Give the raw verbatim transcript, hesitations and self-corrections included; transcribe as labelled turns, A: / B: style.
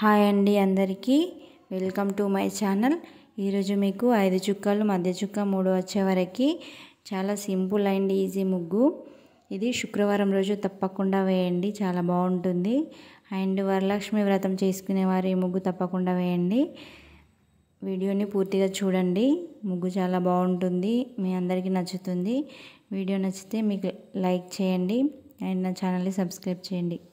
A: Hi అండి అందరికీ welcome to my channel. ఈరోజు మీకు ఐదు చుక్కలు మధ్య చుక్క మూడు వచ్చే వరకు చాలా సింపుల్ అండ్ ఈజీ ముగ్గు ఇది శుక్రవారం రోజు తప్పకుండా వేయండి, చాలా బాగుంటుంది। అండ్ వరలక్ష్మి వ్రతం చేసుకునే వారు ఈ ముగ్గు తప్పకుండా వేయండి। వీడియోని పూర్తిగా చూడండి, ముగ్గు చాలా బాగుంటుంది, మీ అందరికీ నచ్చుతుంది। వీడియో నచ్చితే మీకు లైక్ చేయండి అండ్ నా ఛానల్ని సబ్స్క్రైబ్ చేయండి।